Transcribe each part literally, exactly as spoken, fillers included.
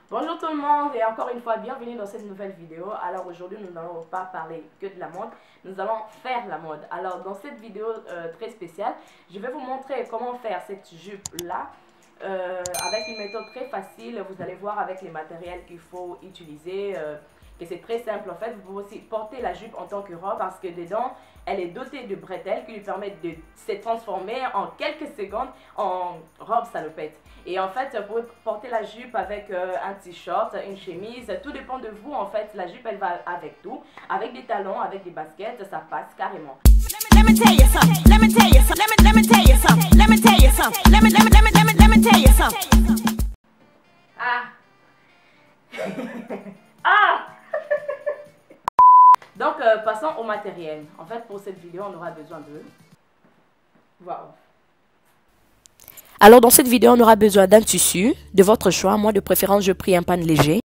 Bonjour tout le monde et encore une fois bienvenue dans cette nouvelle vidéo. Alors aujourd'hui nous n'allons pas parler que de la mode, nous allons faire la mode. Alors dans cette vidéo euh, très spéciale, je vais vous montrer comment faire cette jupe là euh, avec une méthode très facile. Vous allez voir avec les matériels qu'il faut utiliser, euh, que c'est très simple en fait. Vous pouvez aussi porter la jupe en tant que robe parce que dedans elle est dotée de bretelles qui lui permettent de se transformer en quelques secondes en robe salopette. Et en fait, vous pouvez porter la jupe avec euh, un t-shirt, une chemise, tout dépend de vous en fait. La jupe elle va avec tout, avec des talons, avec des baskets, ça passe carrément. Let me tell you something, let me tell you something, let me tell you something, let me tell you something, let me let me let me let me let me tell you something. Ah. Ah. Donc euh, passons au matériel. En fait pour cette vidéo on aura besoin de voix off. Alors dans cette vidéo, on aura besoin d'un tissu, de votre choix. Moi de préférence, je prie un pan léger.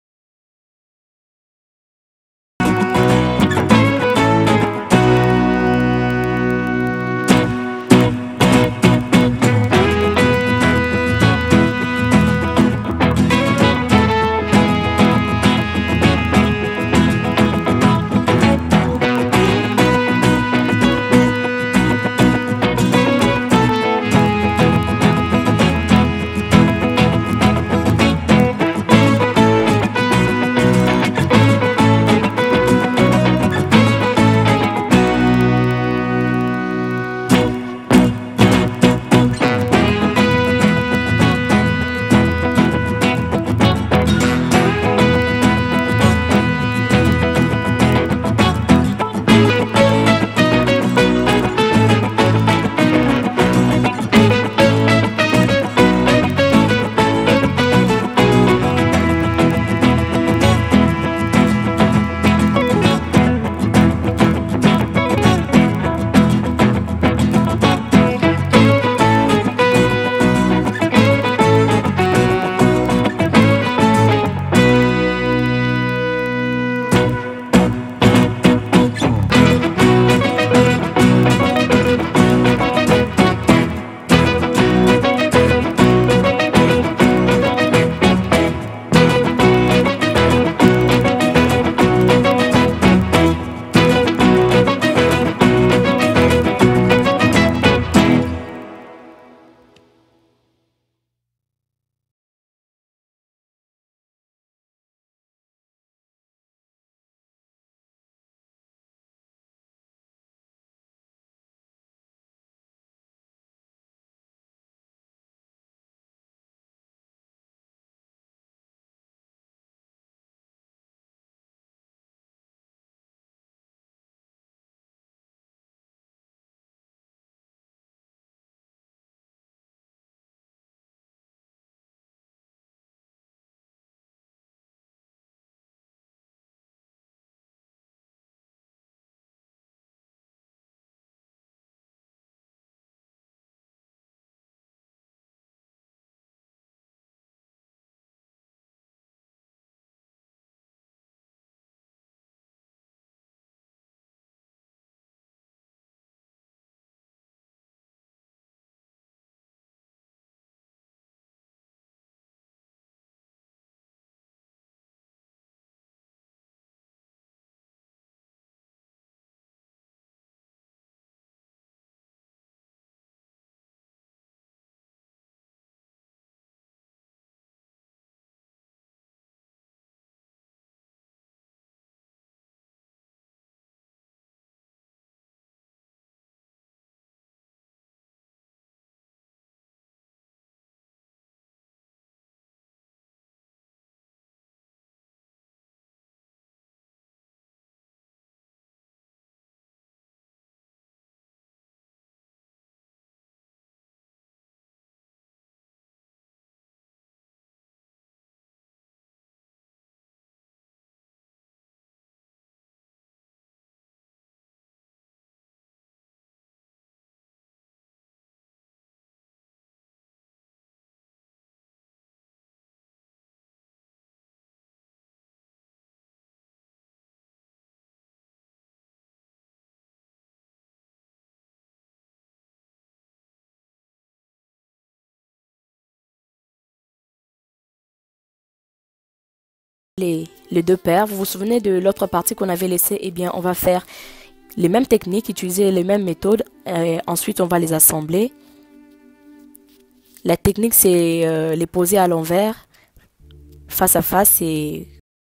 les, les deux paires. Vous vous souvenez de l'autre partie qu'on avait laissée? Eh bien, on va faire les mêmes techniques, utiliser les mêmes méthodes. Et ensuite, on va les assembler. La technique, c'est euh, les poser à l'envers, face à face et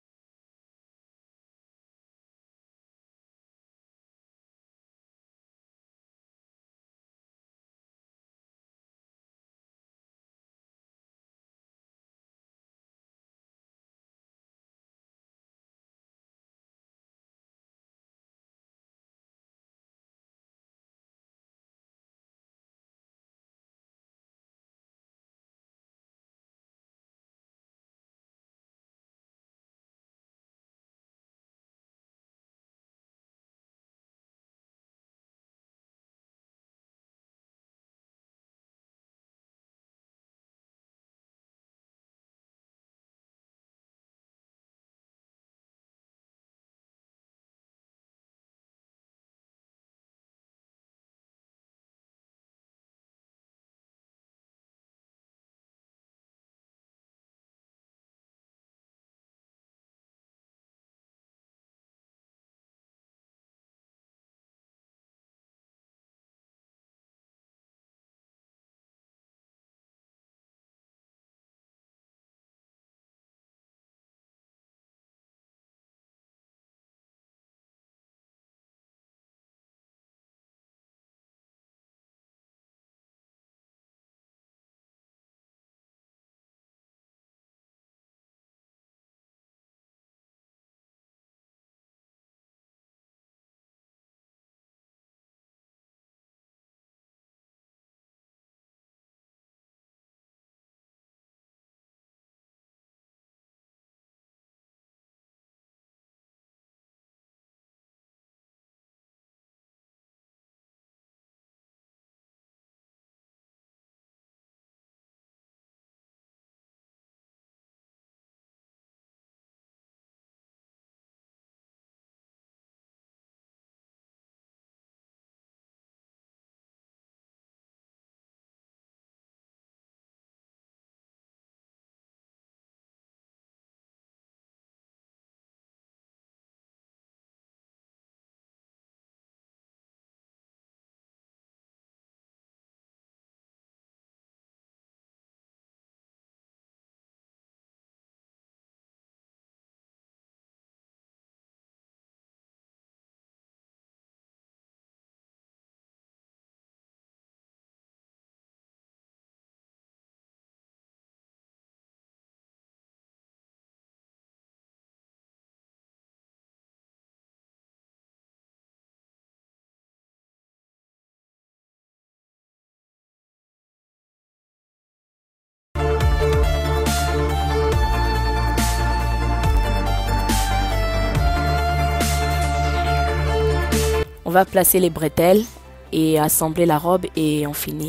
on va placer les bretelles et assembler la robe et on finit.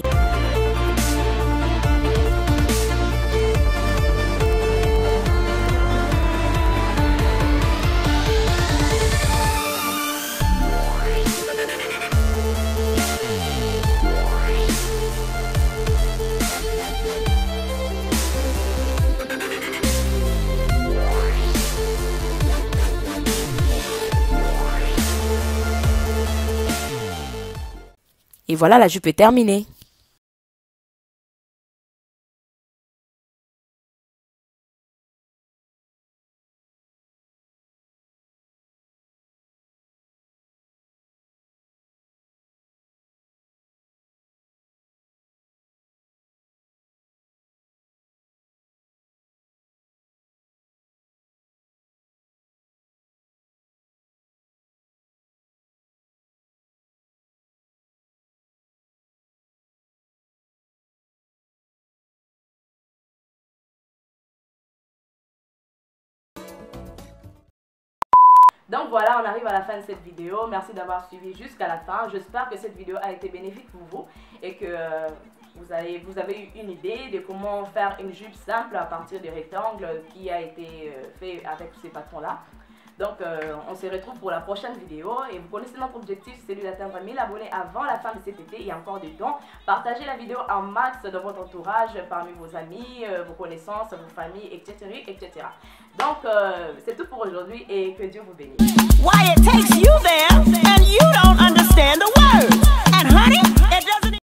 Et voilà, la jupe est terminée. Donc voilà, on arrive à la fin de cette vidéo. Merci d'avoir suivi jusqu'à la fin. J'espère que cette vidéo a été bénéfique pour vous et que euh, vous, avez, vous avez eu une idée de comment faire une jupe simple à partir des rectangles qui a été euh, fait avec ces patrons-là. Donc, euh, on se retrouve pour la prochaine vidéo. Et vous connaissez notre objectif, c'est celui d'atteindre mille abonnés avant la fin de cet été. Il y a encore du temps. Partagez la vidéo en max dans votre entourage, parmi vos amis, euh, vos connaissances, vos familles, et cetera et cetera. Donc, euh, c'est tout pour aujourd'hui et que Dieu vous bénisse. Why it takes you